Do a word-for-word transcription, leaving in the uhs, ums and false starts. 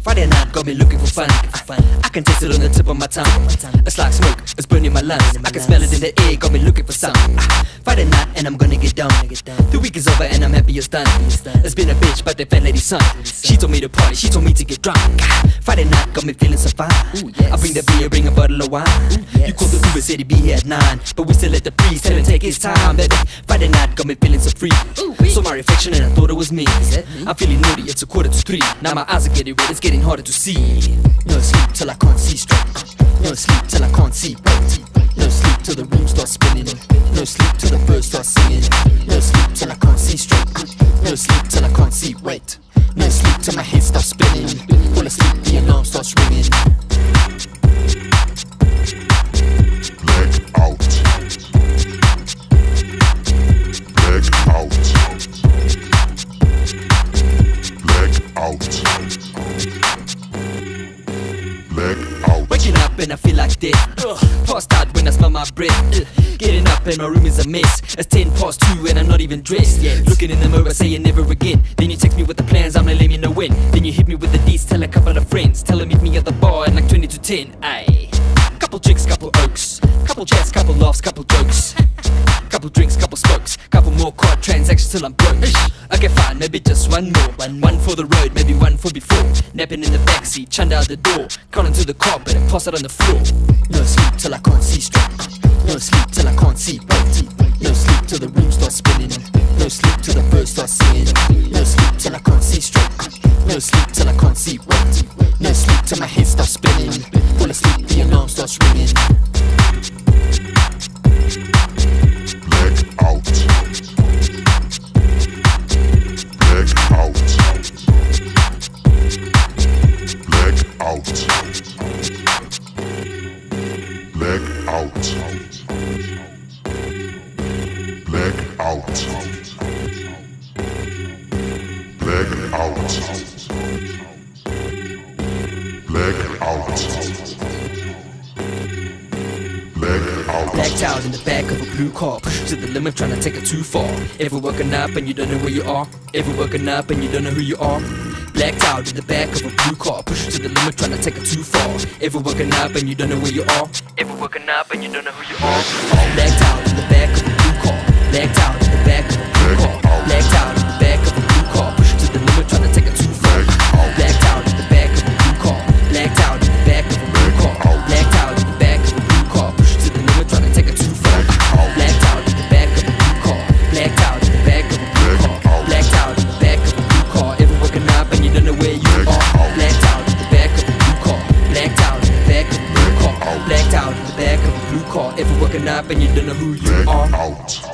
Friday night got me looking for fun. I, I can taste it on the tip of my tongue. It's like smoke, it's burning my lungs. I can smell it in the air, got me looking for some. Friday night and I'm gonna get down. The week is over and I'm happy it's done. It's been a bitch, but the fat lady's son. She told me to party, she told me to get drunk. Friday night got me feeling so fine. I bring the beer, bring a bottle of wine. You called the Uber, said he'd be here at nine, but we still let the priest tell him take his time. Baby, Friday night got me feeling so free. So my reflection and I thought it was me. I'm feeling moody, it's a quarter to three. Now my eyes are getting red, it's getting harder to see. No sleep till I can't see straight. No sleep till I can't see right. No sleep till the room starts spinning. No sleep till the birds start singing. No sleep till I can't see straight. No sleep till I can't see right. No sleep till my head starts spinning. Fall asleep, the alarm starts ringing. Black out. Black out. Black out. Black out. Waking up and I feel like death. Ugh. Passed out when I smell my breath. Ugh. Getting up and my room is a mess. It's ten past two and I'm not even dressed yet. Looking in the mirror saying never again. Then you text me with the plans, I'm like let me know when. Then you hit me with the deets, tell a couple of friends. Tell them meet me at the bar at like twenty to ten. Aye. Couple drinks, couple oaks. Couple chats, couple laughs, couple jokes. Couple drinks, couple smokes. Couple more card transactions till I'm broke. Okay fine, maybe just one more. One, one for the road, maybe one for before. Napping in the backseat, chunda out the door. Crawling to the carpet and pass it on the floor. No sleep till I can't see straight. No sleep till I can't see right. No sleep till the room starts spinning. No sleep till the birds start singing. No sleep till I can't see straight. No sleep till I can't see right. No sleep till my head starts spinning. Fall asleep, the alarm starts ringing. Black out. Black out. Black out. Black out. Black out. Black out. Black out. Black out. Blacked out in the back of a blue car, pushed to the limit, trying to take it too far. Ever woken up and you don't know where you are? Ever woken up and you don't know who you are? Blacked out in the back of a blue car, pushed to the limit, trying to take it too far. Ever woken up and you don't know where you are? Ever woken up and you don't know who you are? Blacked out in the back of a blue car, blacked out in the back of a blue car, blacked out in the back of a blue car, pushed to the limit, trying to take it too far. Blacked out in the back of a blue car, blacked out in the back of a blue car, blacked out in the back of a blue car, pushed to the limit, trying to take it too far. Blacked out in the back of a blue car, blacked out in the back of a blue car, blacked out in the back of a blue car. Ever woken up and you don't know where you are? Blacked out in the back of a blue car, blacked out in the back of a blue car, blacked out in the back of a blue car. Ever woken up and you don't know who you are? Out.